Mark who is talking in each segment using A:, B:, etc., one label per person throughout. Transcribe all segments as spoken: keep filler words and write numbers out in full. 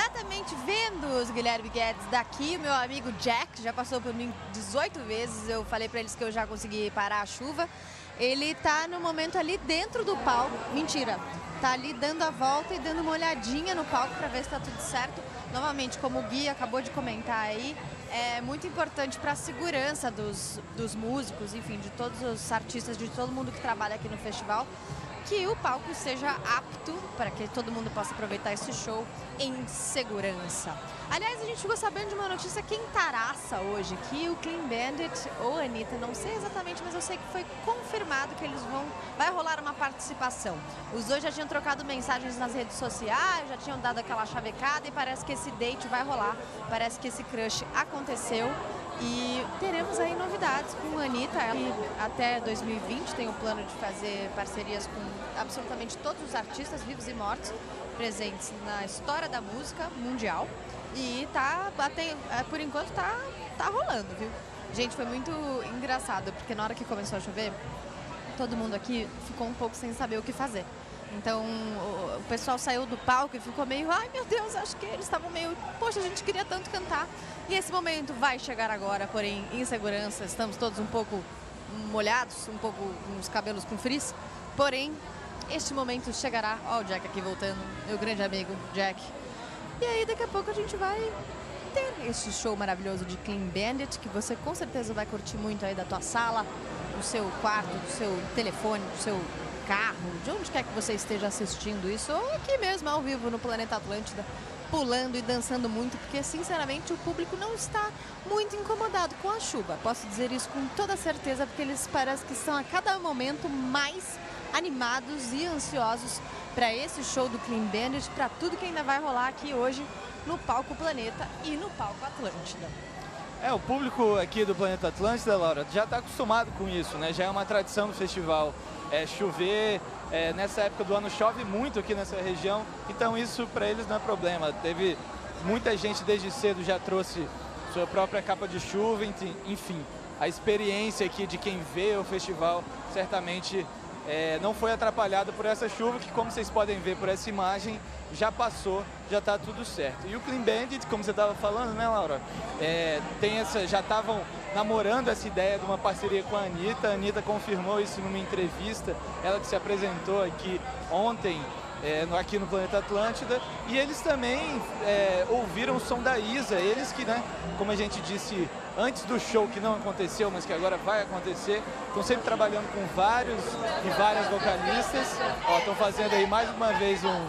A: diretamente vendo os Guilherme Guedes daqui, o meu amigo Jack já passou por mim dezoito vezes, eu falei para eles que eu já consegui parar a chuva. Ele tá no momento ali dentro do palco, mentira, tá ali dando a volta e dando uma olhadinha no palco para ver se tá tudo certo. Novamente, como o Gui acabou de comentar aí, é muito importante para a segurança dos, dos músicos, enfim, de todos os artistas, de todo mundo que trabalha aqui no festival, que o palco seja apto para que todo mundo possa aproveitar esse show em segurança. Aliás, a gente ficou sabendo de uma notícia quentaraça hoje, que o Clean Bandit ou Anitta, não sei exatamente, mas eu sei que foi confirmado que eles vão, vai rolar uma participação. Os dois já tinham trocado mensagens nas redes sociais, já tinham dado aquela chavecada e parece que esse date vai rolar, parece que esse crush aconteceu. E teremos aí novidades com a Anitta, ela até dois mil e vinte tem o plano de fazer parcerias com absolutamente todos os artistas vivos e mortos presentes na história da música mundial. E tá, até, por enquanto tá, tá rolando, viu? Gente, foi muito engraçado, porque na hora que começou a chover, todo mundo aqui ficou um pouco sem saber o que fazer. Então o pessoal saiu do palco e ficou meio, ai meu Deus, acho que eles estavam meio, poxa, a gente queria tanto cantar. E esse momento vai chegar agora, porém em segurança, estamos todos um pouco molhados, um pouco com os cabelos com frizz. Porém, este momento chegará, ó o Jack aqui voltando, meu grande amigo Jack. E aí daqui a pouco a gente vai ter este show maravilhoso de Clean Bandit, que você com certeza vai curtir muito aí da tua sala, do seu quarto, do seu telefone, do seu carro, de onde quer que você esteja assistindo isso, ou aqui mesmo ao vivo no Planeta Atlântida, pulando e dançando muito, porque sinceramente o público não está muito incomodado com a chuva. Posso dizer isso com toda certeza, porque eles parecem que estão a cada momento mais animados e ansiosos para esse show do Clean Bandit, para tudo que ainda vai rolar aqui hoje no Palco Planeta e no Palco Atlântida.
B: É, o público aqui do Planeta Atlântida, Laura, já está acostumado com isso, né? Já é uma tradição do festival é, chover, é, nessa época do ano chove muito aqui nessa região, então isso para eles não é problema. Teve muita gente desde cedo já trouxe sua própria capa de chuva, enfim, a experiência aqui de quem vê o festival certamente é, não foi atrapalhada por essa chuva, que como vocês podem ver por essa imagem, já passou, já está tudo certo. E o Clean Bandit, como você estava falando, né, Laura? É, tem essa, já estavam namorando essa ideia de uma parceria com a Anitta. A Anitta confirmou isso numa entrevista, ela que se apresentou aqui ontem, é, no, aqui no Planeta Atlântida. E eles também é, ouviram o som da Isa, eles que, né, como a gente disse antes do show, que não aconteceu, mas que agora vai acontecer, estão sempre trabalhando com vários e várias vocalistas. Ó, estão fazendo aí mais uma vez um...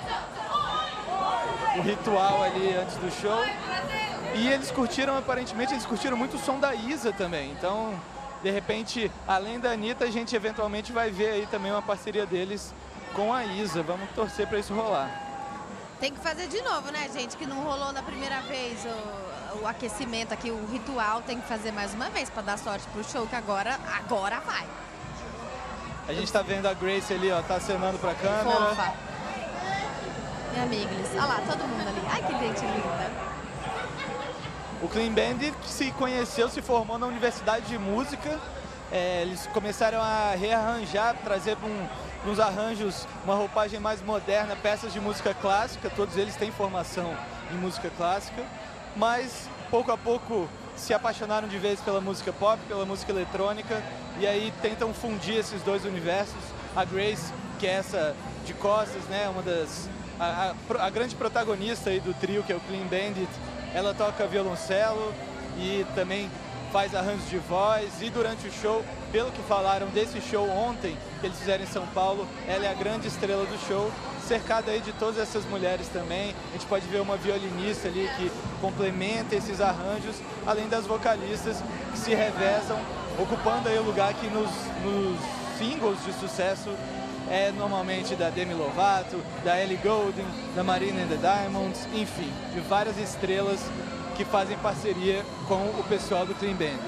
B: o ritual ali antes do show. E eles curtiram, aparentemente, eles curtiram muito o som da Isa também. Então, de repente, além da Anitta, a gente eventualmente vai ver aí também uma parceria deles com a Isa. Vamos torcer para isso rolar.
A: Tem que fazer de novo, né, gente? Que não rolou na primeira vez o, o aquecimento aqui, o ritual. Tem que fazer mais uma vez para dar sorte pro show, que agora, agora vai.
B: A gente tá vendo a Grace ali, ó, tá acenando pra câmera.
A: Fofa. Minha amigos. Olha lá, todo mundo ali. Ai, que gente linda.
B: O Clean Bandit se conheceu, se formou na Universidade de Música. É, eles começaram a rearranjar, trazer para um, uns arranjos, uma roupagem mais moderna, peças de música clássica. Todos eles têm formação em música clássica, mas pouco a pouco se apaixonaram de vez pela música pop, pela música eletrônica, e aí tentam fundir esses dois universos. A Grace, que é essa de costas, né, uma das... A, a, a grande protagonista aí do trio, que é o Clean Bandit, ela toca violoncelo e também faz arranjos de voz. E durante o show, pelo que falaram desse show ontem, que eles fizeram em São Paulo, ela é a grande estrela do show, cercada aí de todas essas mulheres também. A gente pode ver uma violinista ali que complementa esses arranjos, além das vocalistas que se revezam, ocupando aí o lugar que nos, nos singles de sucesso é normalmente da Demi Lovato, da Ellie Goulding, da Marina and the Diamonds, enfim, de várias estrelas que fazem parceria com o pessoal do Clean Bandit.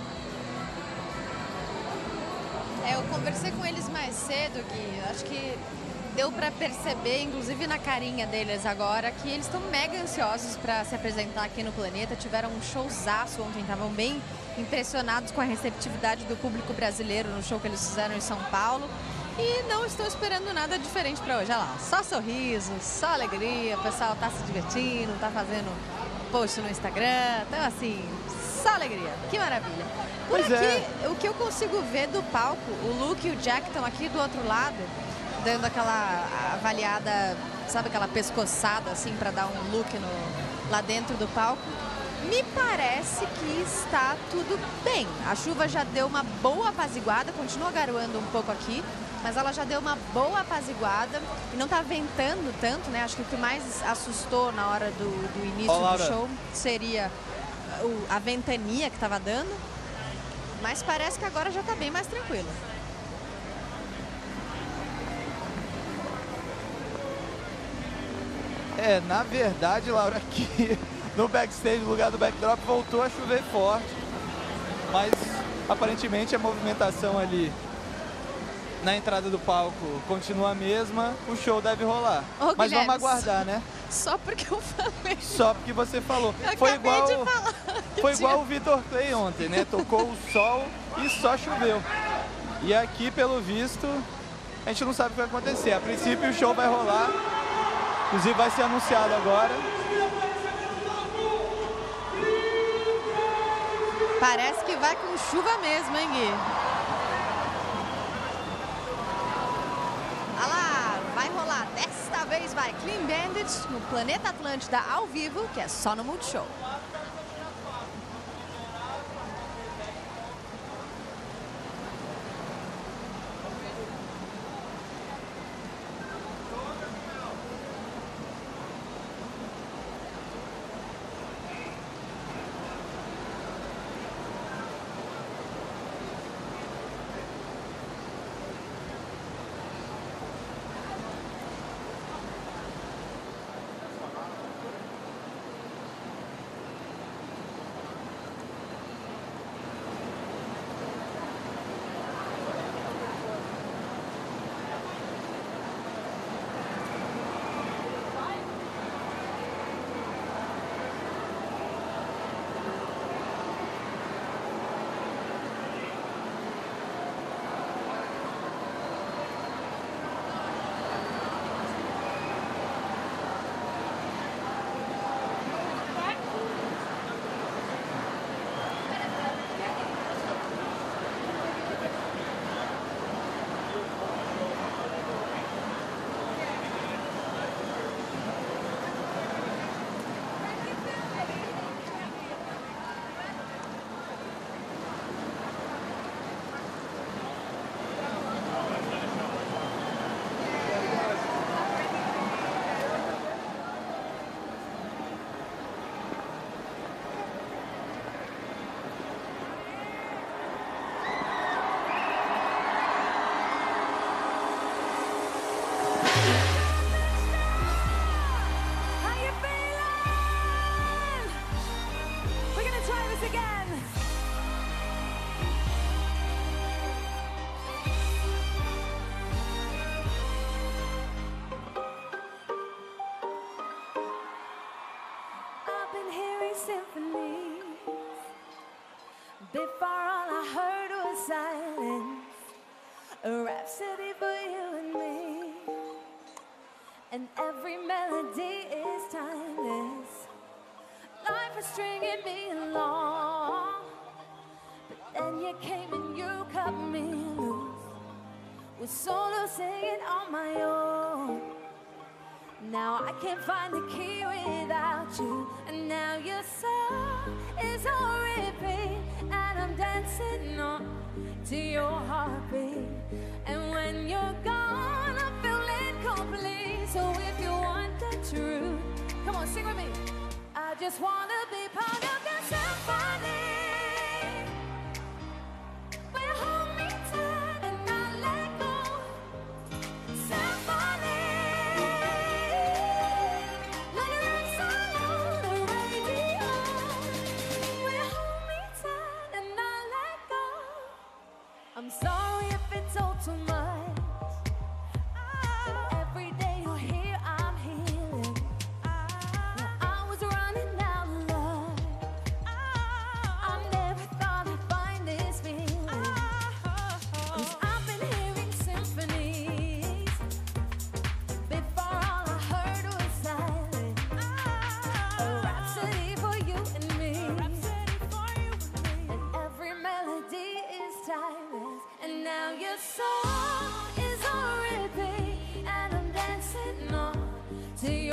A: É, eu conversei com eles mais cedo, Gui, acho que deu para perceber, inclusive na carinha deles agora, que eles estão mega ansiosos para se apresentar aqui no Planeta. Tiveram um showzaço ontem, estavam bem impressionados com a receptividade do público brasileiro no show que eles fizeram em São Paulo. E não estou esperando nada diferente para hoje. Olha lá, só sorriso, só alegria, o pessoal tá se divertindo, tá fazendo post no Instagram. Então, assim, só alegria. Que maravilha. Por
B: Pois
A: aqui,
B: é.
A: o que eu consigo ver do palco, o Luke e o Jack estão aqui do outro lado, dando aquela avaliada, sabe, aquela pescoçada, assim, para dar um look no, lá dentro do palco. Me parece que está tudo bem. A chuva já deu uma boa apaziguada, continua garoando um pouco aqui, mas ela já deu uma boa apaziguada e não está ventando tanto, né? Acho que o que mais assustou na hora do, do início
B: Olá,
A: do show seria o, a ventania que estava dando, mas parece que agora já está bem mais tranquilo.
B: É, na verdade, Laura, aqui no backstage, no lugar do backdrop, voltou a chover forte, mas aparentemente a movimentação ali na entrada do palco continua a mesma, o show deve rolar.
A: Ô,
B: mas
A: Guilherme,
B: vamos aguardar, né?
A: Só porque eu falei.
B: Só porque você falou.
A: Eu
B: Foi
A: acabei
B: igual,
A: de falar.
B: foi igual o Vitor Clay ontem, né? Tocou o sol e só choveu. E aqui, pelo visto, a gente não sabe o que vai acontecer. A princípio, o show vai rolar. Inclusive, vai ser anunciado agora.
A: Parece que vai com chuva mesmo, hein, Gui? Olha lá, vai rolar. Desta vez vai Clean Bandit no Planeta Atlântida ao vivo, que é só no Multishow.
C: Before all I heard was silence, a rhapsody for you and me. And every melody is timeless. Life was stringing me along, but then you came and you cut me loose. Was solo singing on my own. Now I can't find the key without you. And now your song is on repeat, and I'm dancing on to your heartbeat. And when you're gone, I feel incomplete. So if you want the truth, come on, sing with me. I just wanna be part of your symphony. Will you hold me tight and not let go? Symphony. Like a rock song on the radio. Will you hold me tight and not let go? I'm sorry if it's all too much, but every day you're here, I'm healing. Now I was running out of love,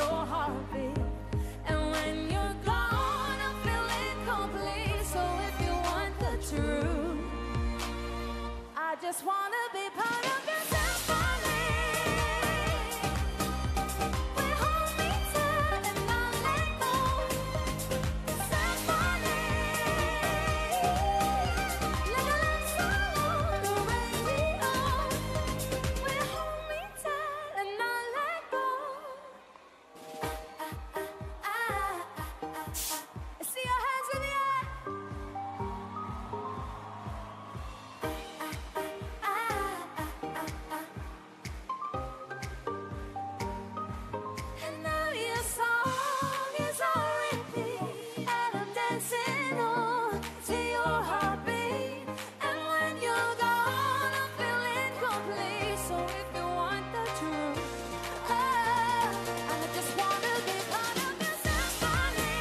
C: your heartbeat. And when you're gone, I feel incomplete. So if you want the truth, I just wanna be part of your symphony. Will hold me tight and not let go. Symphony, like a love song on the radio. Will hold me tight and not let go. Ah, ah, ah, ah, ah. See your hands in the air. And now your song is on repeat, and I'm dancing on to your heartbeat. And when you're gone, I feel incomplete. So if you want the truth, ah, I just wanna be part of your symphony.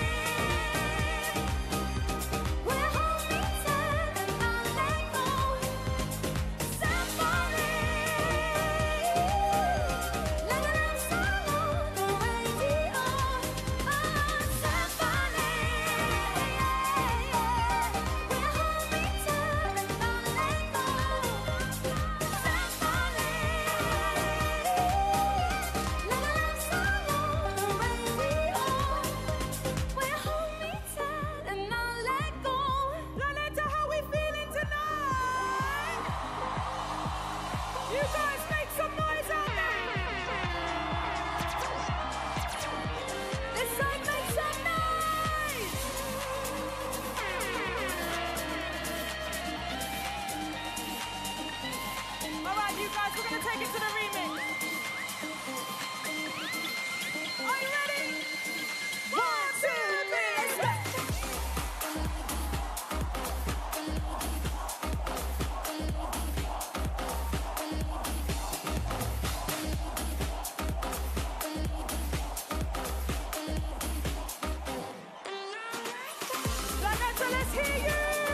C: Will hold me tight and not let go. Symphony, like a love song on the radio. Oh, symphony, yeah, yeah. Will hold me tight and not let go. Symphony, like a love song on the radio. Will hold me tight and not let go. Loletta, how we feeling tonight? You guys make some noise out there. This side, make some noise. All right, you guys, we're gonna take it to the remix. Are you ready? One, two, three, let's go. Loletta, let's hear you.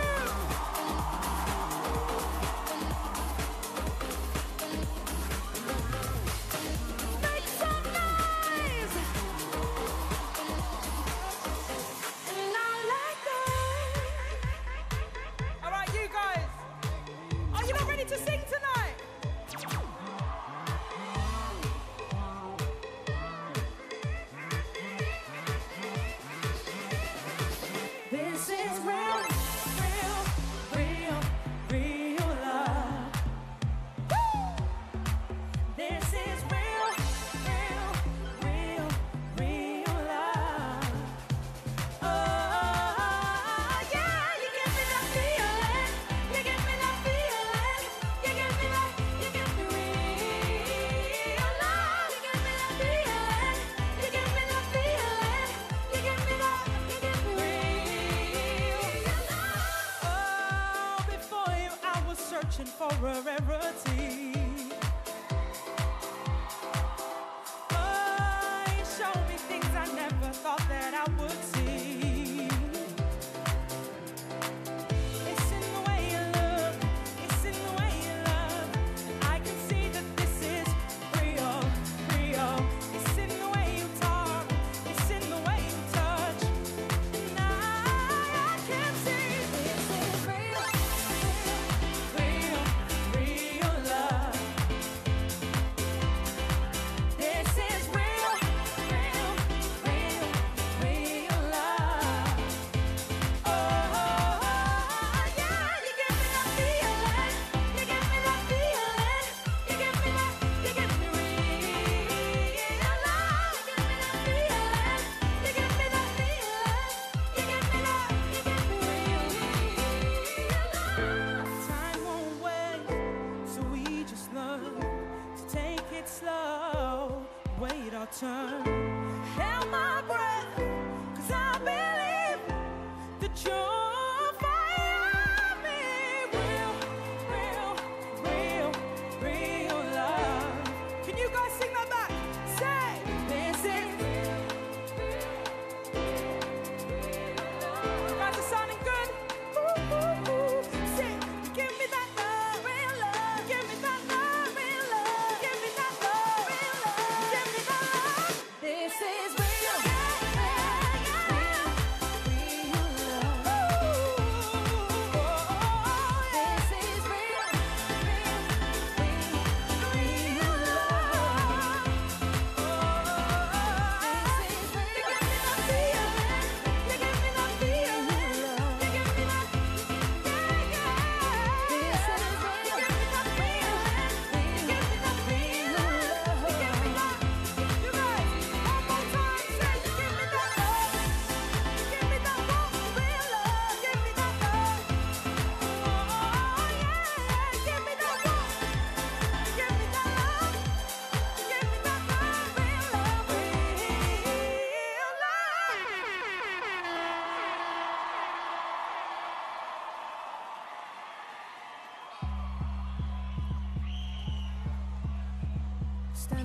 C: Make some noise. And now let go. All right, you guys. Are you not ready to sing tonight? This is real, real, real, real love. Woo! This is real, real, real, real love. Oh, yeah, you give me that feeling. You give me that feeling. You give me that, you give me real love. You give me that feeling. You give me that feeling. You give me that, you give me real love.
D: Oh, before you, I was searching for a rarity. Oh, you showed me things I never thought that I would see. It's in the way you look, it's in the way you love. I can see that this is real, real. It's in the way you talk, it's in the way you touch. And I can see this is real, real, real love.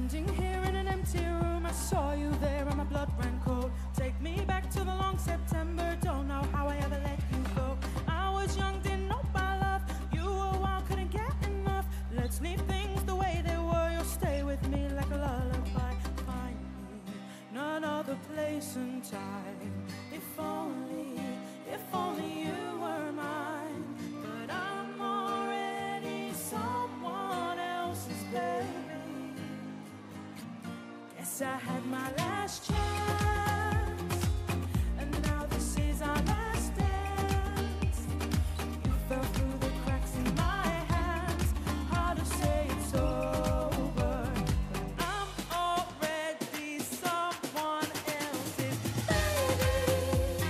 D: Standing here in an empty room, I saw you there and my blood ran cold. Take me back to the long September, don't know how I ever let you go. I was young, didn't know my love. You were wild, couldn't get enough. Let's leave things the way they were. You'll stay with me like a lullaby. Find me none other place and time. If only, if only you were mine. But I'm already someone else's baby. Yes, I had my last chance, and now this is our last dance. You fell through the cracks in my hands. Hard to say it's over, but I'm already someone else's baby.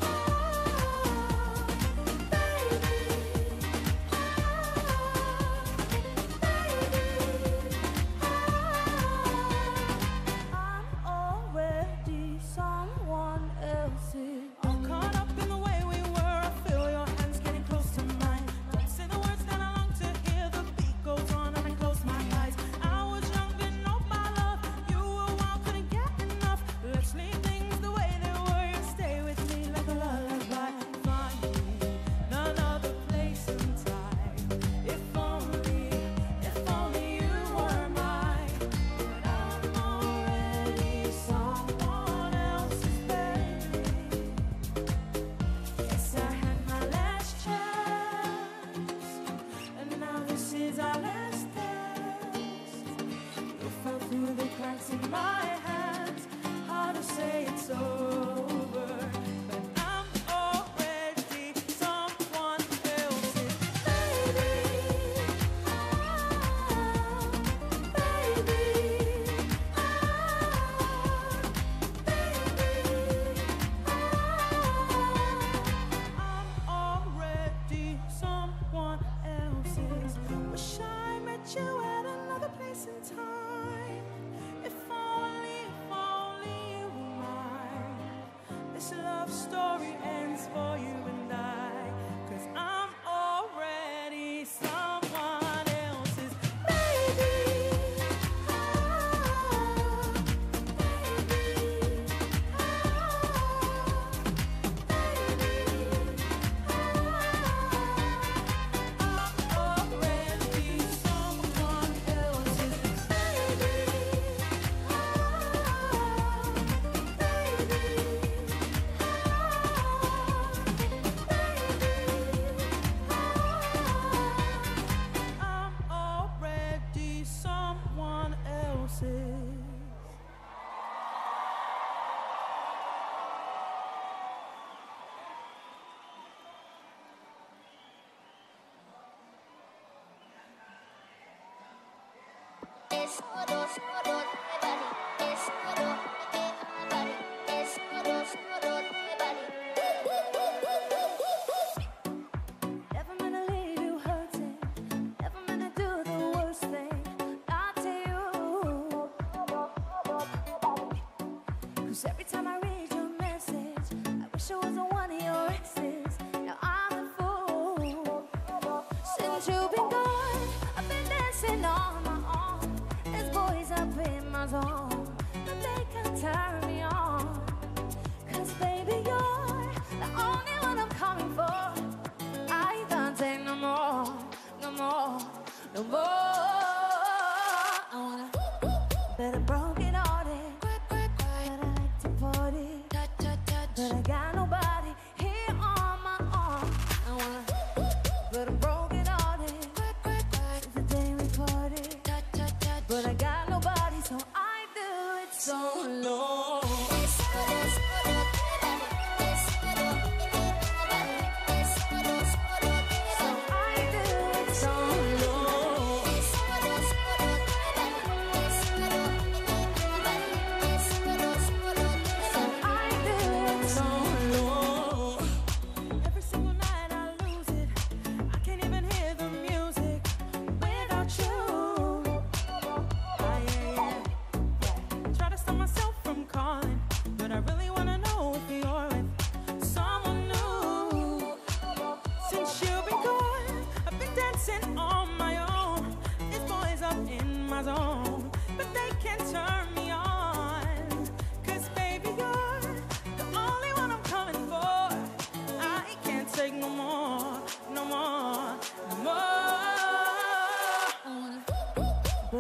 D: Oh, baby. I'm already someone else's. All caught up in the way we were. I feel your hands getting close to mine. Don't say the words that I long to hear. The beat goes on and I close my eyes. I was young, didn't know my love. You were wild, couldn't get enough. Let's leave things the way they were. You stay with me like a lullaby. Find me none other place and time. If only, if only you were mine. But I'm already someone else's baby. Yes, I had my last chance, and now this is our last dance. You fell through the cracks in my hands. Hard to say it's over, but I'm already someone else's baby. Oh, baby. I'm already someone else's. Wish I met you at another place and time. If only, if only you were mine. This love story ends for you and I. 'Cause I'm already someone else's baby. Oh, baby. I'm already someone else's baby. I'm already someone else's.
C: Never meant to leave you hurting. Never meant to do the worst thing. Not to you. 'Cause every time I read your message, I wish I wasn't one of your exes. Now I'm the fool. Since you've been gone, I've been dancing on my own. There's boys up in my zone, but they can't turn me on. 'Cause baby, you're the only one I'm coming for. I can't take no more, no more, no more. I wanna better broken hearted, but I like to party. But I got nobody here on my own. I wanna better broken hearted, since the day we parted. But I got nobody, so I do it so alone. I do it so alone. So I do it so alone.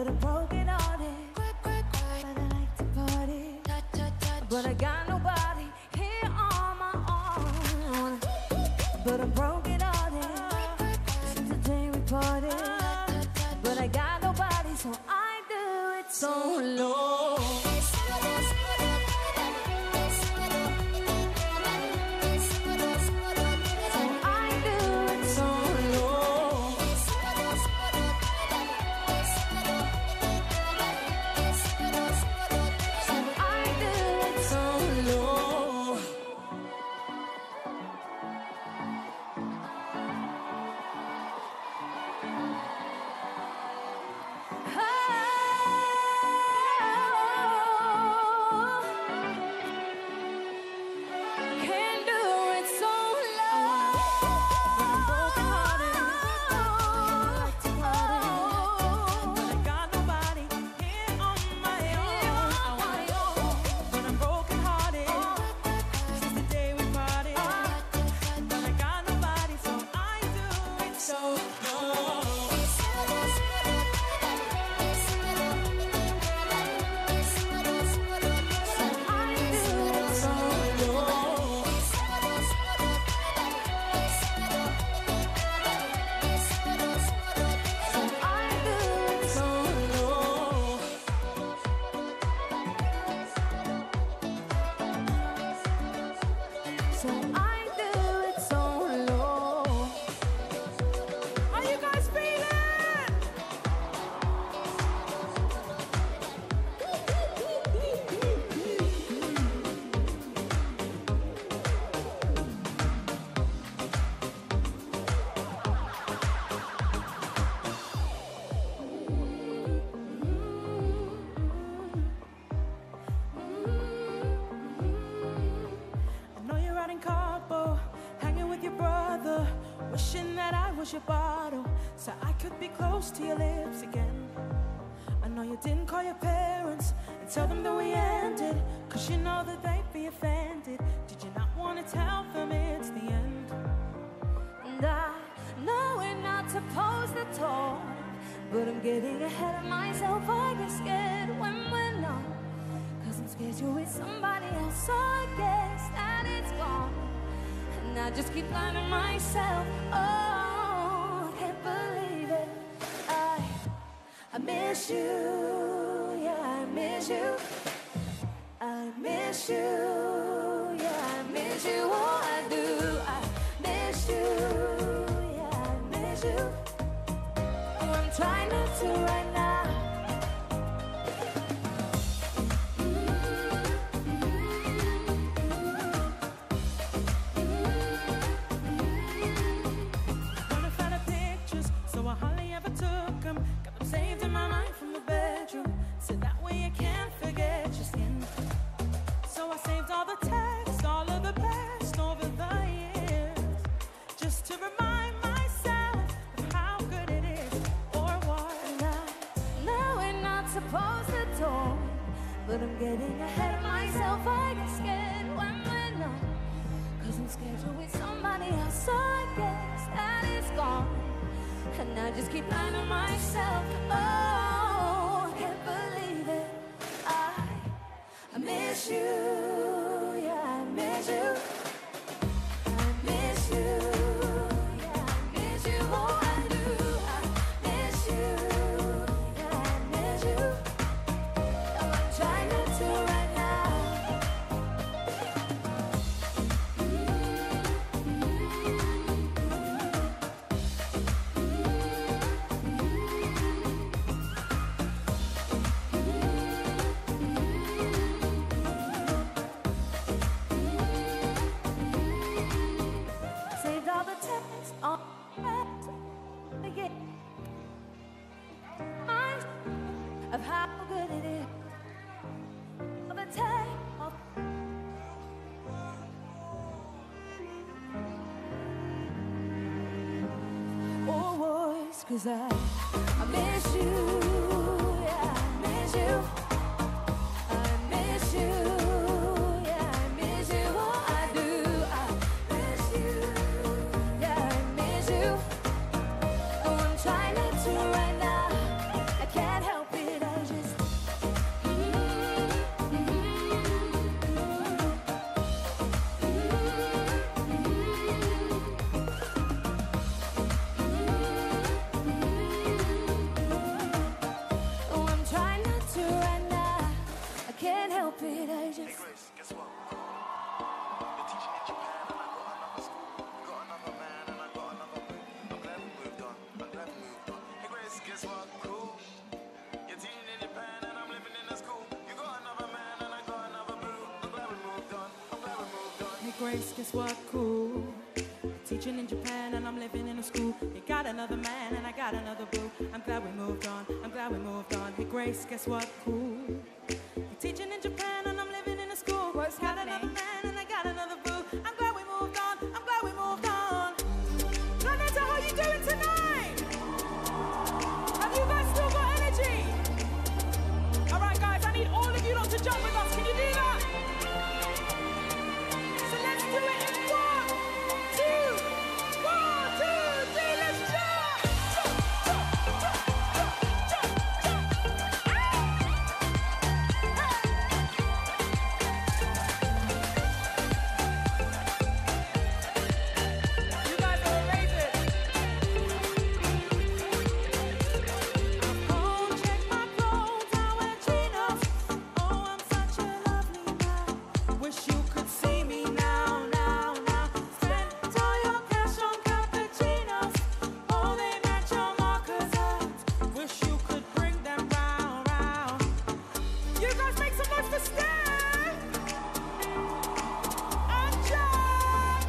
C: but I'm broken hearted. But I like to party, but I got nobody here on my own. But I'm broken hearted since the day we parted. But I got nobody, so I do it solo. Your bottle, so I could be close to your lips again. I know you didn't call your parents and tell them that we ended, cause you know that they'd be offended. Did you not want to tell them it's the end? And I know we're not supposed to talk, but I'm getting ahead of myself. I get scared when we're not, cause I'm scared you're with somebody else, so I guess that it's gone. And I just keep lying to myself. Oh, believe it, I, I miss you, yeah, I miss you, I miss you, yeah, I miss you, oh, I do, I miss you, yeah, I miss you, oh, I'm trying not to right now. But I'm getting ahead of myself. I get scared when we're not, cause I'm scared you're with somebody else, so I guess that it's gone. And I just keep lying to myself. Oh, I can't believe it, I, I miss you, yeah, I miss you, I miss you. Of how good it is, of the time of oh voice, cause I, I miss you, yeah, I miss you, I miss you, yeah, I miss you, oh I do, I miss you, yeah, I miss you, oh I'm trying not to right now, I can't help it.
D: Grace, guess what? Cool. Teaching in Japan and I'm living in a school. You got another man and I got another boo. I'm glad we moved on. I'm glad we moved on. Hey Grace, guess what? Cool. You're teaching in Japan and I'm living in a school.
A: What's
D: got
A: happening?
D: another man and I got another boo. I'm glad we moved on. I'm glad we moved on. Planeta, how you doing tonight? Have you guys still got energy? All right, guys, I need all of you lot to jump with us. Can you do that? So let's do it in one, two, one, two, three, let's jump! Jump, jump, jump, jump, jump, jump. You guys are amazing. I've gone, checked my clothes, I wear chinos. Oh, I'm such a lovely man. Wish you could see me now, now, now. Spent all your cash on cappuccinos. Oh, they match your markers out. Wish you could bring them round, round. You guys make some noise for Steph and Jack.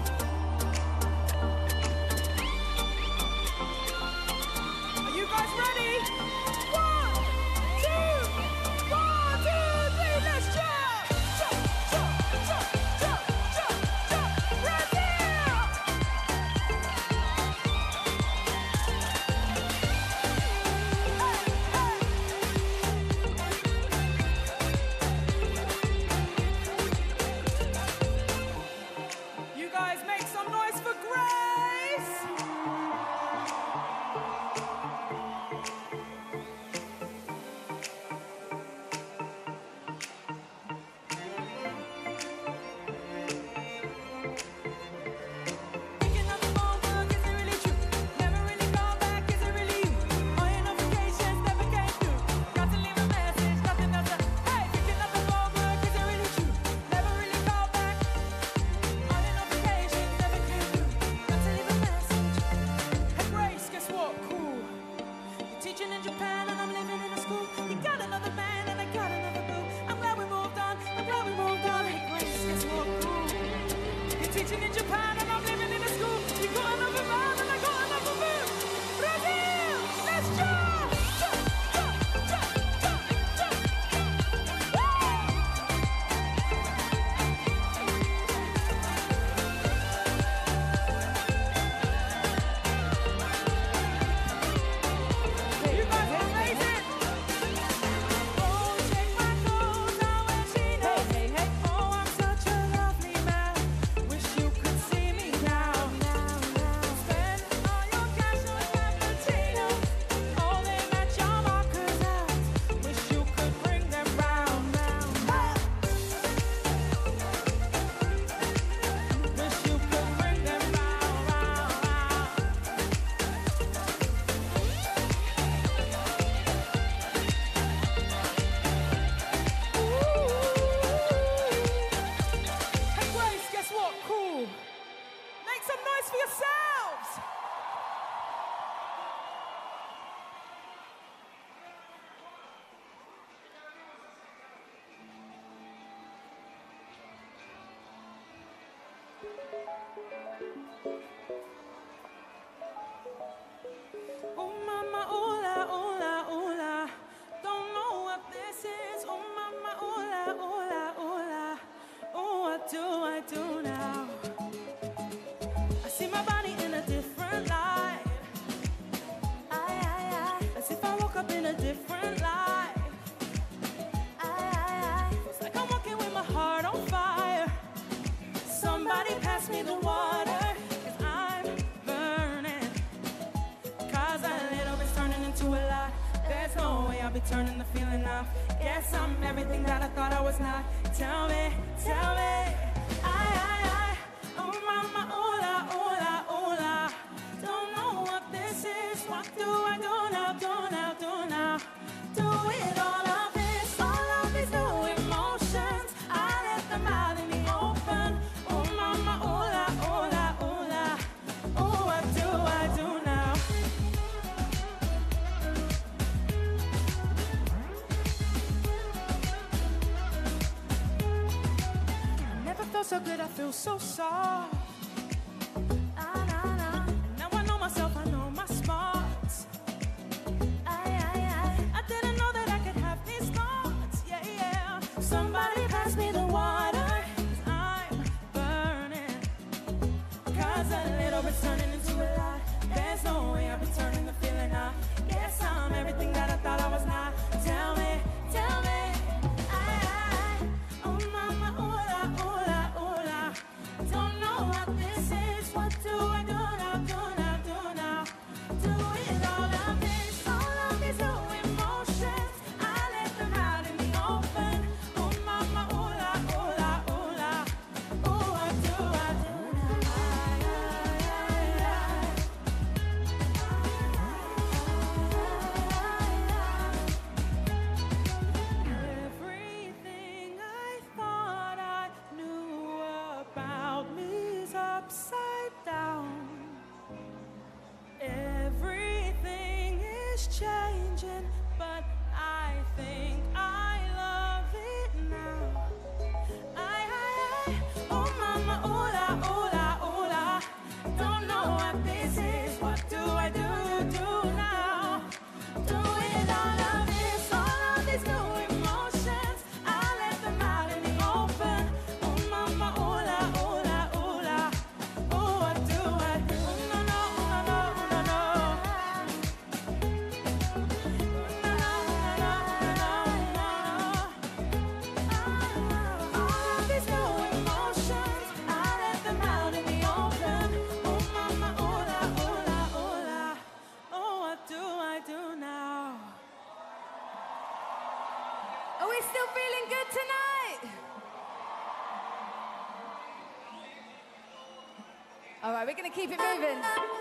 D: Are you guys ready? One, two, one, two, three, let's jump! Jump, jump, jump, jump, jump, jump, Brazil! You guys make some noise for Grace! Picking up the phone, girl, is it really true? Never really call back, is it really you? All your notifications never came through. Got to leave a message, nothing else to. Hey, picking up the phone, girl, is it really true? Never really call back. All your notifications never came through. Got to leave a message. Hey Grace, guess what? Cool. You're teaching in Japan and I'm living in a school. You got another man and I got another boo. I'm glad we moved on. I'm glad we moved on. Hey Grace, guess what? Cool. You're teaching in Japan and I'm living in a school. You got another man and I got another boo. Brazil, let's jump! Jump, jump, jump, jump, jump. Woo! You guys are amazing. Oh, check my clothes, I wear chinos.
A: Hey, hey, hey.
D: Oh, I'm such a lovely man. Wish you could see me now, now, now. Spend all your cash on cappuccinos. Oh, they match your markers out. Wish you could bring them round, round, round. Wish you could bring them round, round, round. Hey Grace, guess what? Cool. Make some noise for yourselves. Oh mama, hola, hola, hola. Don't know what this is. Oh mama, hola, hola, hola. Oh, what do I do now? I see my body in a different light. I, I, I. As if I woke up in a different life. I, I, I. It's like I'm walking with my heart on fire. Somebody pass me the water, cause I'm burning. Cause a little bit's turning into a lot. There's no way I'll be turning the feeling off. Guess I'm everything that I thought I was not. Tell me, tell me. I, I, I. Oh mama, hola, hola, hola. Don't know what this is. What do I do now, do now, do now? Do it all of this, all of these new emotions. I let them out in the open. Oh mama, hola, hola, hola. Oh, what do I do now? felt so good, I feel so soft.
C: Ah, nah, nah.
D: Now I know myself, I know my smarts.
C: Ay, ay, ay.
D: I didn't know that I could have these thoughts. Yeah, yeah. Somebody pass me the water, 'cause I'm burning. 'Cause a little bit's turning into a lot. There's no way I'm returning the feeling. I guess I'm everything that I thought I was not. Tell me, tell me.
C: Ay, ay.
D: Oh mama, ooh la, ooh la, ooh la. Don't know what this is. What do I do now, do now, do now? Do it all of this, all of these new emotions. I let them out in the open. Oh mama, ooh la, ooh la, ooh la. Ooh, what do I do now? Ay, ay, ay, ay. Everything I thought I knew about me's upside down. Everything is changing, but I think I love it now. Ay, ay, ay. Oh mama, ooh la, ooh la, ooh la. Don't know what this is. What do I do, do now? Do it all of this, all of these new emotions. I let them out in the open. Oh mama, ooh la, ooh la, ooh la. Oh, what do I do? No, no, no, no, no, no. No, no, no, no, no, no. All of these new emotions, I let them out in the open. Oh mama, ooh la, ooh la, ooh la. Oh, what do I do now?
C: Are we still feeling good tonight? All right, we're gonna keep it moving.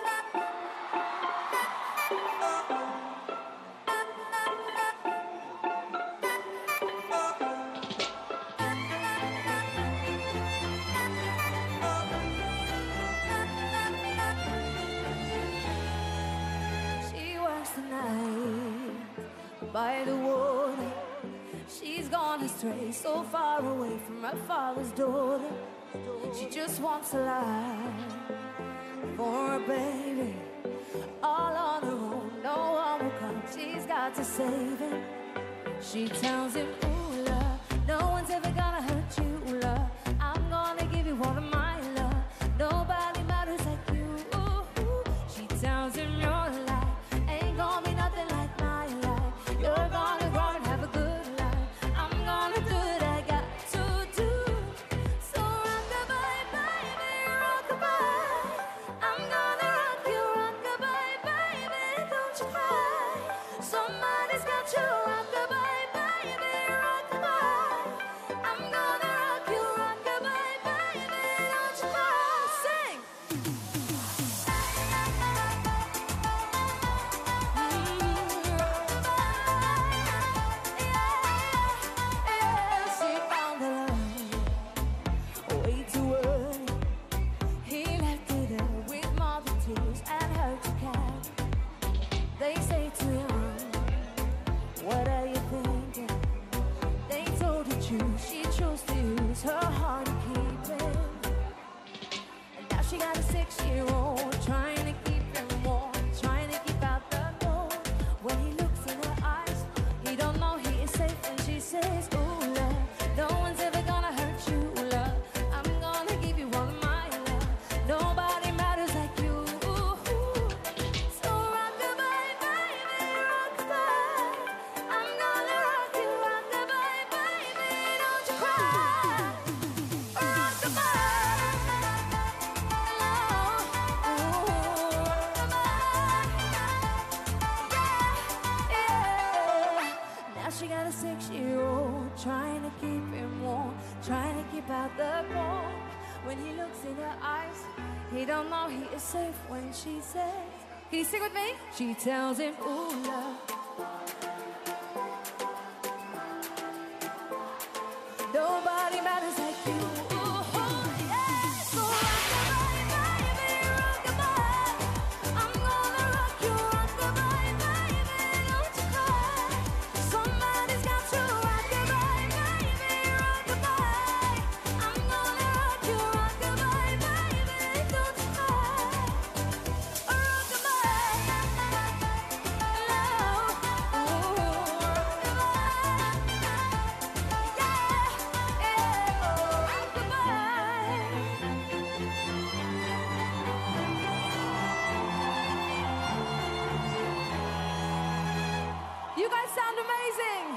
C: She works the night by the water. She's gone astray, so far away from her father's daughter. She just wants a life for her baby, all on her own. No one will come. She's got to save him. She tells him, ooh, love, no one's ever gonna hurt you, love. I'm gonna give you all of my love. Nobody matters like you. She tells him your life ain't gonna be nothing like my life. You're gonna grow and have a good life. I'm gonna do what I got to do. So rock-a-bye, baby, rock-a-bye. I'm gonna rock you, rock-a-bye, baby, don't you cry. Somebody's got you, rock-a-bye, baby, rock-a-bye. I'm gonna rock you, rock-a-bye, baby, don't you cry. Sing! She found the love way too early. He left it there with more than tears and her to carry. They say to him, what are you thinking? They told her truth, she chose to use her heart to keep it. And now she got a six-year-old trying to keep him warm, trying to keep out the cold. When he looks in her eyes, he don't know he is safe. And she says, ooh, love, no one's ever gonna hurt you, love. I'm gonna give you all of my love. Nobody matters like you. So rock-a-bye, baby, rock-a-bye. I'm gonna rock you, rock-a-bye, baby, don't you cry. Rock-a-bye. Now she got a six-year-old trying to keep him warm, trying to keep out the cold. When he looks in her eyes, he don't know he is safe. When she says, can you sing with me? She tells him, ooh, love, nobody matters like you. Ooh, yeah. So rock-a-bye, baby, rock-a-bye. I'm gonna rock you, rock-a-bye, baby, don't you cry. Somebody's got you, rock-a-bye, baby, rock-a-bye. I'm gonna rock guys sound amazing.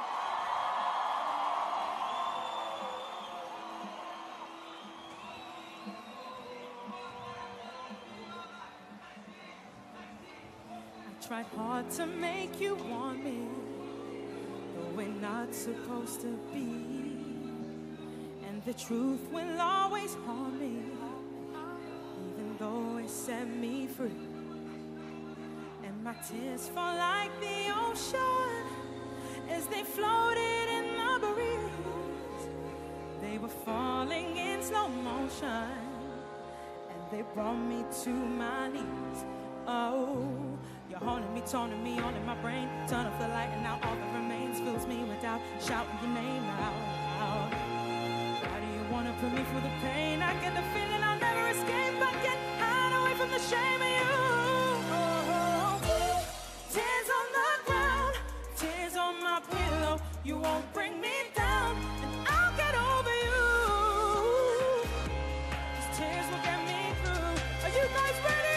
D: I tried hard to make you want me, but we're not supposed to be. And the truth will always haunt me, even though it set me free. And my tears fall like the ocean as they floated in the breeze. They were falling in slow motion, and they brought me to my knees. Oh, you're haunting me, taunting me, on in my brain. Turn off the light and now all that remains fills me without shouting your name out loud. Why do you wanna put me through the pain? I get the feeling I'll never escape. I can't hide away from the shame of you. Oh, tears on the ground, tears on my pillow. You won't bring me down, and I'll get over you. These tears will get me through. Are you guys ready?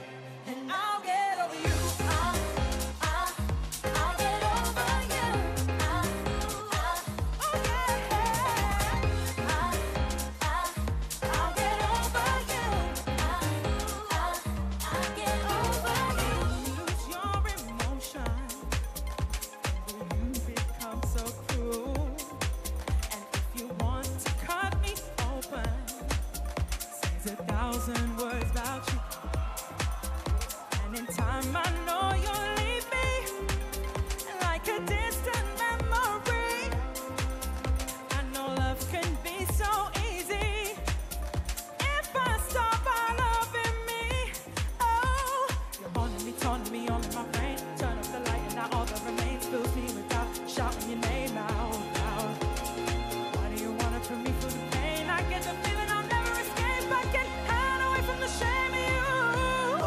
D: Words about you, and in time I know you'll leave me like a distant memory. I know love can be so easy if I stop by loving me. Oh, you're haunting me, taunting me, all in my brain. Turn off the light and now all that remains fills me without shouting your name out loud. Why do you wanna put me through the pain? I get the feeling I'll never escape. I can from the shame of you.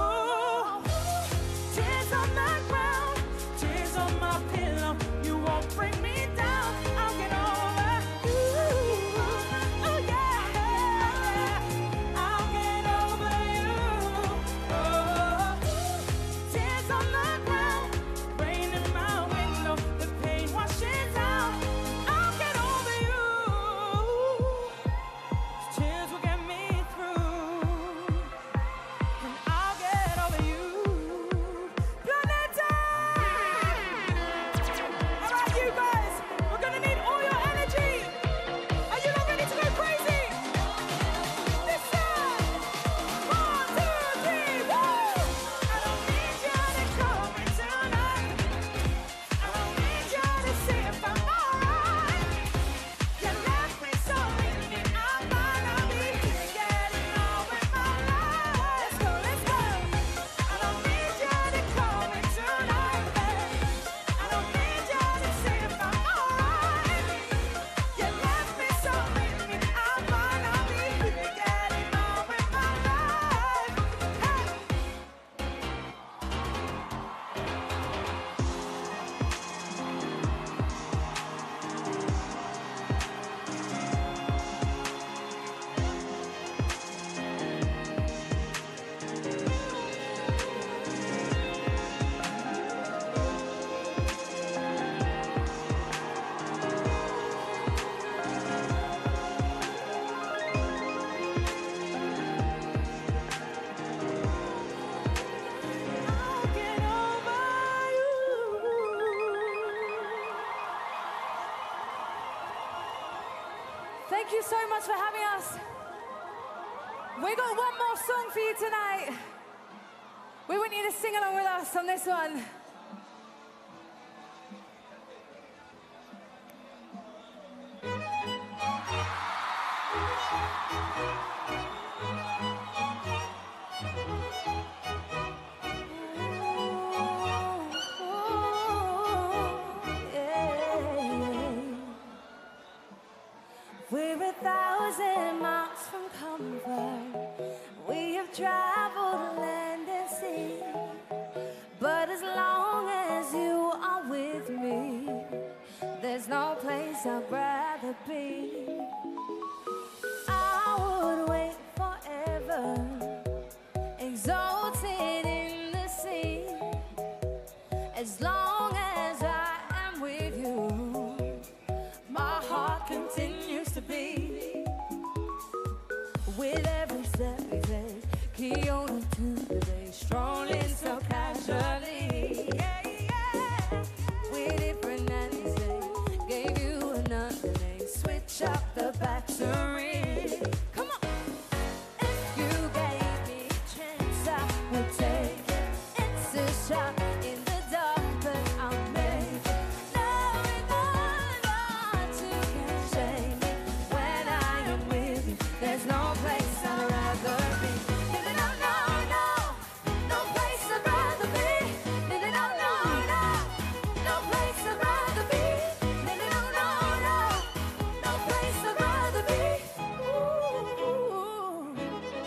D: Tears on the ground, tears on my pillow. You won't bring me down, I'll get over you. Oh yeah, I'll get over you. Oh, tears on the ground, rain in my window. The pain washes out, I'll get over you. These tears will get me through.
C: Thank you so much for having us. We got one more song for you tonight. We want you to sing along with us on this one. We're a thousand miles from comfort. We have traveled land and sea. But as long as you are with me, there's no place I'd rather be. I would wait forever, exalted in the sea, as long as I with every step we take. Key on to the day, strolling so casually. Yeah, yeah. We're different and the same. Gave you another name. Switch up the battery. Come on. If you gave me a chance, I would take it. It's a shot in the dark, but I'll make it. Knowing all that you can shame me. When I am with you, there's no place I'd rather be. No, no, no, no, no place I'd rather be. No, no, no, no, no, no place I'd rather be. No, no, no, no, no, no place I'd rather be. Ooh.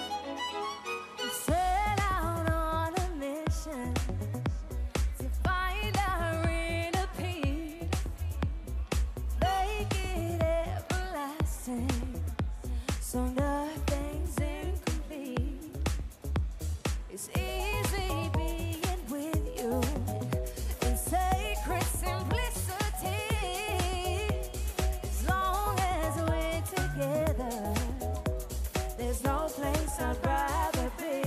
C: Set out on a mission to find our inner peace, make it everlasting, so nothing's incomplete. It's easy being with you in sacred simplicity. As long as we're together, there's no place I'd rather be.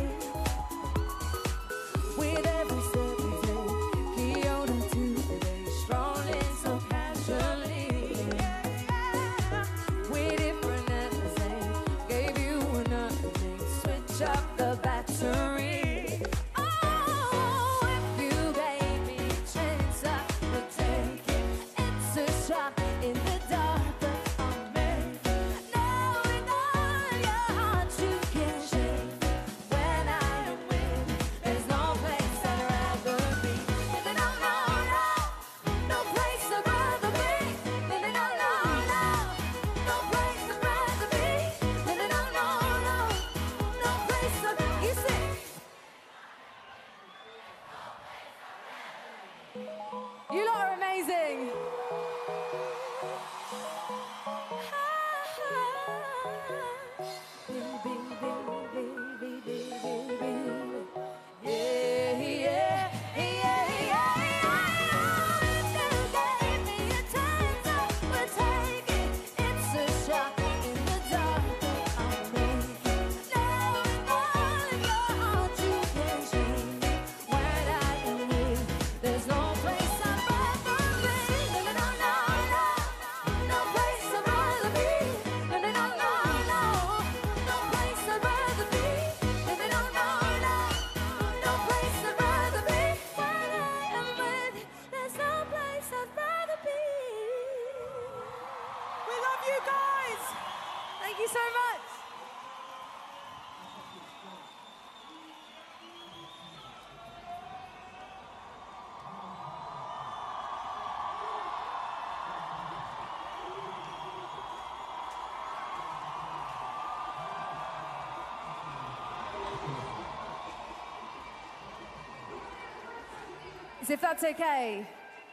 C: With every step we take, key on to the day, strolling so casually. We're different and the same. Gave you another name. Switch up the battery. Oh, if you gave me a chance, I would take it. It's a shot in the dark, but I'll make it. Knowing all your heart you can shake. When I am with you, there's no place I'd rather be. No, no, no, no, no place I'd rather be. No, no, no, no, no, no place I'd rather be. No, no, no, no, no, no place I'd. You sing. You lot are amazing. Yeah, yeah, yeah, yeah, yeah. If you gave me a chance, I would take it. It's a shot in the dark, but I'll make it. Knowing all of your heart you can shame me. When I am with you, there's no place I'd rather be. No, no, no, no, no, no place I'd rather be. No, no, no, no, no, no place I'd rather be. No, no, no, no, no, no place I'd rather be. When I am with you, there's no place I'd rather be.
D: We love you guys.
C: Thank you so much. As if that's okay.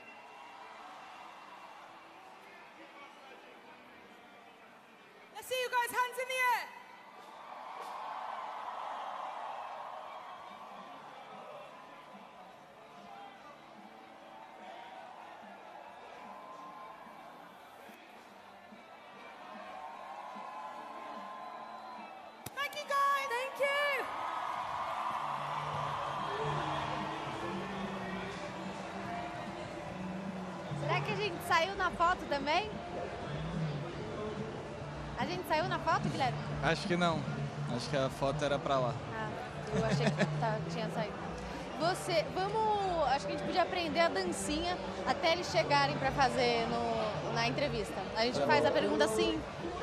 D: Let's see you guys, hands in the air. Thank you, guys.
C: Thank you.
A: Será que a gente saiu na foto também? A gente saiu na foto, Guilherme?
B: Acho que não. Acho que a foto era pra lá.
A: Ah, eu achei que tá, tinha saído. Você, vamos, acho que a gente podia aprender a dancinha até eles chegarem para fazer no, na entrevista. A gente faz a pergunta assim.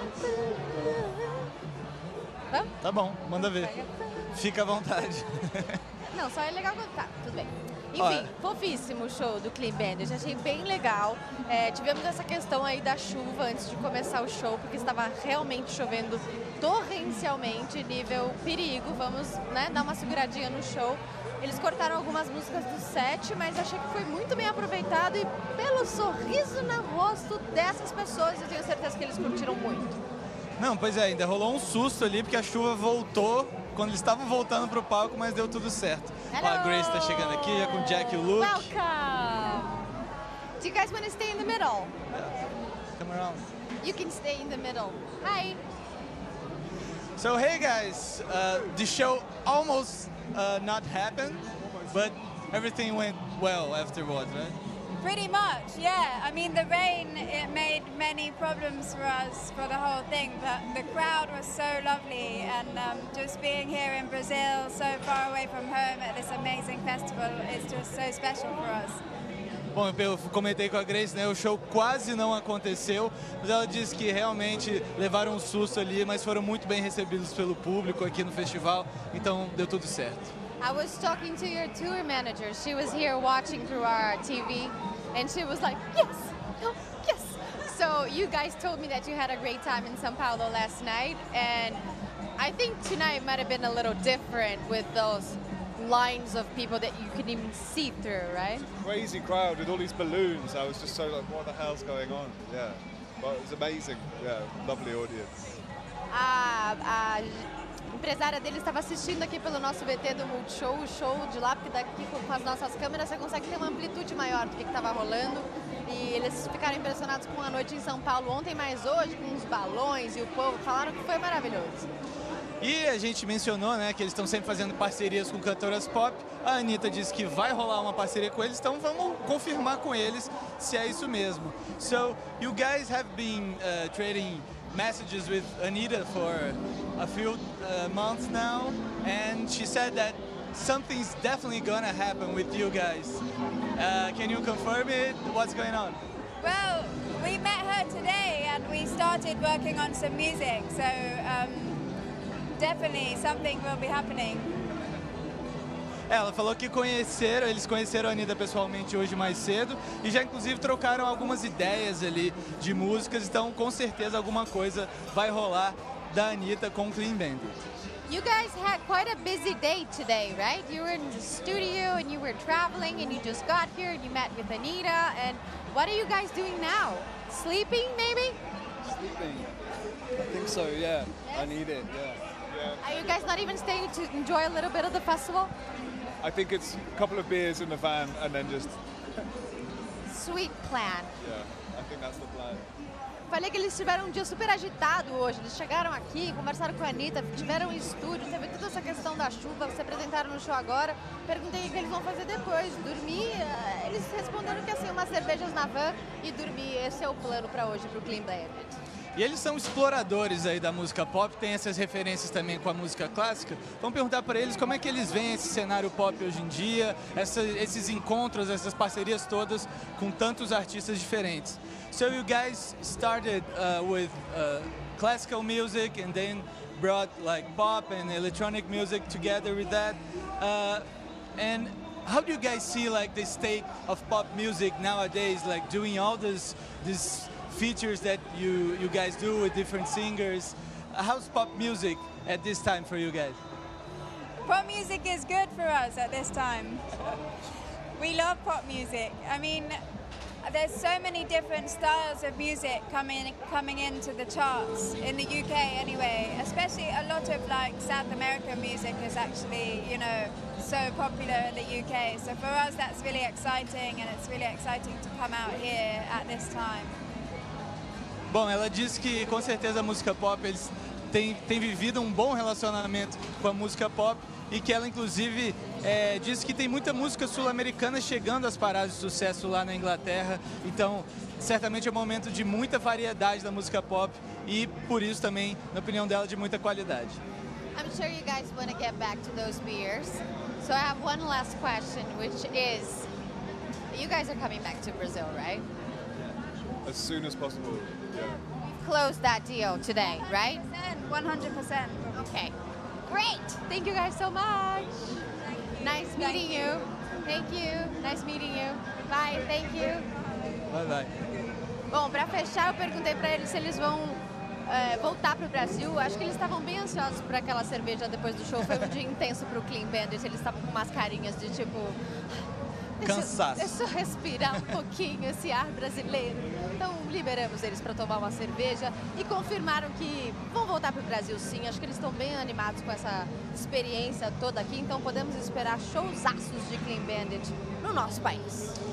A: Vamos?
B: Tá bom, manda ver. Fica à vontade.
A: Não, só é legal quando tá, tudo bem. Enfim,
B: Olha.
A: fofíssimo o show do Clean Bandit, achei bem legal. É, tivemos essa questão aí da chuva antes de começar o show, porque estava realmente chovendo torrencialmente, nível perigo. Vamos, né, dar uma seguradinha no show. Eles cortaram algumas músicas do set, mas achei que foi muito bem aproveitado e pelo sorriso no rosto dessas pessoas, eu tenho certeza que eles curtiram muito.
B: Não, pois é, ainda rolou um susto ali, porque a chuva voltou quando eles estavam voltando pro palco, mas deu tudo certo. Ó, a Grace tá chegando aqui, já com o Jack e o Luke.
A: Welcome! Do you guys want to stay in the middle?
B: Come around.
A: You can stay in the middle. Hi!
B: So hey guys, uh, the show almost uh, not happened, but everything went well afterwards, right?
E: Pretty much, yeah. I mean, the rain, it made many problems for us for the whole thing, but the crowd was so lovely, and um, just being here in Brazil, so far away from home at this amazing festival, is just so special for us.
B: Bom, eu comentei com a Grace, né? O show quase não aconteceu, mas ela disse que realmente levaram um susto ali, mas foram muito bem recebidos pelo público aqui no festival, então deu tudo certo.
A: I was talking to your tour manager. She was here watching through our T V, and she was like, yes, no, yes. So you guys told me that you had a great time in São Paulo last night, and I think tonight might have been a little different with those lines of people that you couldn't even see through, right?
F: Crazy crowd with all these balloons. I was just so like, what the hell's going on? Yeah, but it was amazing. Yeah, lovely audience.
A: A, a empresária dele estava assistindo aqui pelo nosso V T do Multishow, o show de lá, porque daqui com as nossas câmeras você consegue ter uma amplitude maior do que estava rolando. E eles ficaram impressionados com a noite em São Paulo ontem, mas hoje com os balões e o povo, falaram que foi maravilhoso.
B: E a gente mencionou, né, que eles estão sempre fazendo parcerias com cantoras pop. A Anitta disse que vai rolar uma parceria com eles, então vamos confirmar com eles se é isso mesmo. So, you guys have been uh, trading messages with Anitta for a few uh, months now, and she said that something's definitely gonna happen with you guys. Uh, can you confirm it? What's going on?
E: Well, we met her today and we started working on some music, so um, definitely something will be happening.
B: Ela falou que conheceram, eles conheceram a Anitta pessoalmente hoje mais cedo e já inclusive trocaram algumas ideias ali de músicas, então com certeza alguma coisa vai rolar da Anitta com Clean Bandit.
A: You guys had quite a busy day today, right? You were in the studio and you were traveling and you just got here and you met with Anitta, and what are you guys doing now? Sleeping maybe?
G: Sleeping. I think so, yeah.
A: Yes?
G: I need it, yeah.
F: Yeah,
A: Are you guys not even staying to enjoy a little bit of the festival?
F: I think it's a couple of beers in the van and then just,
A: Sweet plan.
F: yeah, I think that's the plan.
A: Falei que eles tiveram um dia super agitado hoje. Eles chegaram aqui, conversaram com a Anitta, tiveram um estúdio, teve toda essa questão da chuva, se apresentaram no show agora. Perguntei o que eles vão fazer depois. Dormir, eh, eles responderam que assim, umas cervejas na van e dormir. Esse é o plano para hoje, pro Clean Bandit.
B: E eles são exploradores aí da música pop, tem essas referências também com a música clássica. Vamos perguntar para eles como é que eles veem esse cenário pop hoje em dia, essa, esses encontros, essas parcerias todas com tantos artistas diferentes. So you guys started uh, with uh, classical music and then brought like pop and electronic music together with that. Uh, and how do you guys see like the state of pop music nowadays, like doing all this this features that you you guys do with different singers? How's pop music at this time for you guys?
E: Pop music is good for us at this time. We love pop music. I mean, there's so many different styles of music coming coming into the charts in the U K anyway. Especially a lot of like South American music is actually, you know, so popular in the U K. So for us that's really exciting, and it's really exciting to come out here at this time.
B: Bom, ela disse que com certeza a música pop eles têm, têm vivido um bom relacionamento com a música pop e que ela inclusive é, disse que tem muita música sul-americana chegando às paradas de sucesso lá na Inglaterra, então certamente é um momento de muita variedade da música pop e por isso também, na opinião dela, de muita qualidade.
A: I'm sure you guys want to get back to those beers. So I have one last question, which is, you guys are coming back to Brazil, right?
F: As soon as possible, yeah.
A: Closed that deal today, right?
E: one hundred percent.
A: Okay. Great. Thank you guys so much. Nice meeting you. Thank you. Nice meeting you. Bye. Thank you.
B: Vai, vai.
A: Bom, para fechar, eu perguntei para eles se eles vão é, voltar para o Brasil. Acho que eles estavam bem ansiosos por aquela cerveja depois do show. Foi um dia intenso para o Clean Bandit. Eles estavam com umas carinhas de tipo... Deixa,
B: Cansaço.
A: deixa eu respirar um pouquinho esse ar brasileiro. Então liberamos eles para tomar uma cerveja e confirmaram que vão voltar para o Brasil sim. Acho que eles estão bem animados com essa experiência toda aqui. Então podemos esperar showzaços de Clean Bandit no nosso país.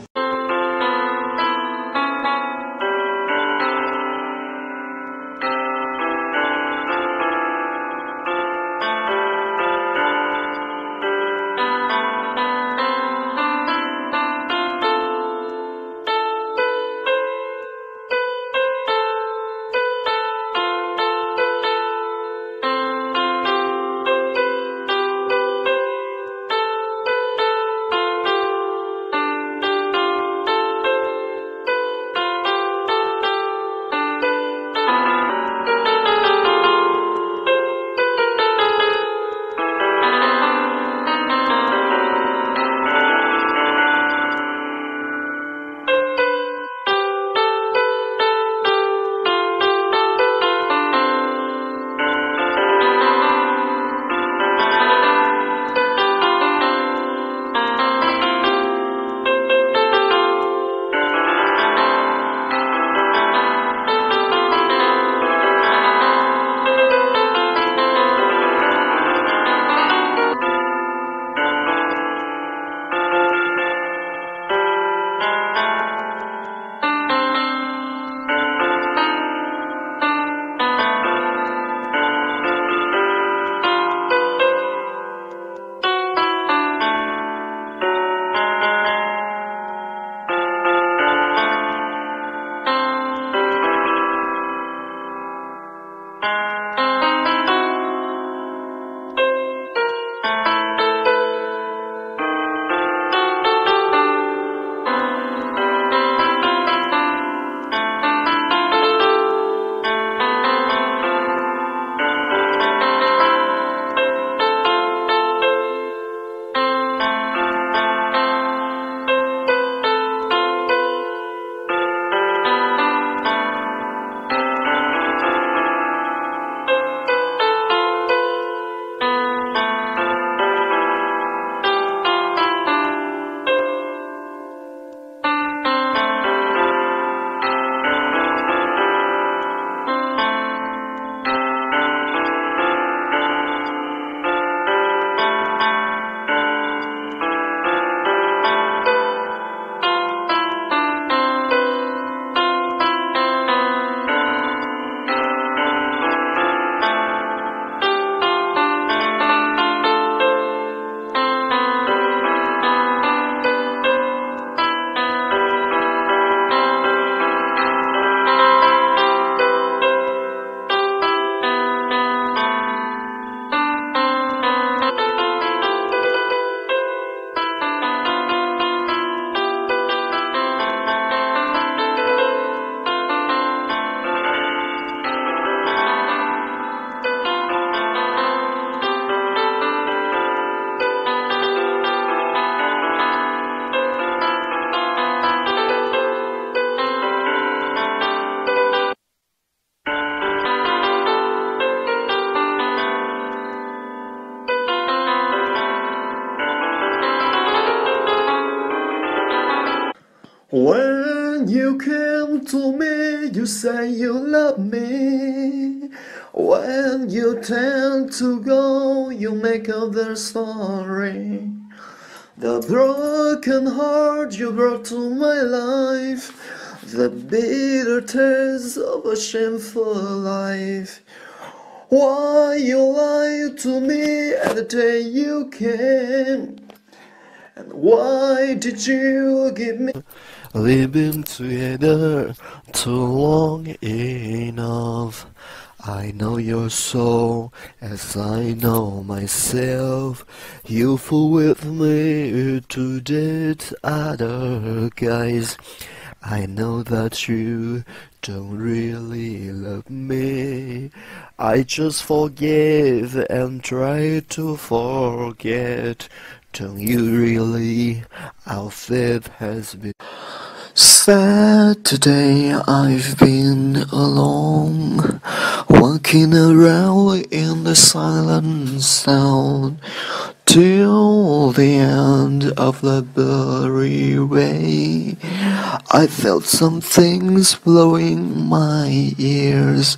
H: When you came to me, you say you love me. When you tend to go, you make others sorry. The broken heart you brought to my life, the bitter taste of a shameful life. Why you lied to me at the day you came? And why did you give me? We've been together too long enough. I know your soul as I know myself. You fool with me to date other guys. I know that you don't really love me. I just forgive and try to forget. Don't you really? Our faith has been sad today. I've been alone, walking around in the silent sound till the end of the blurry way. I felt some things blowing my ears.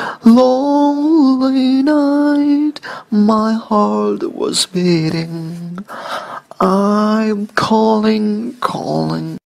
H: Lonely night, my heart was beating. I'm calling, calling.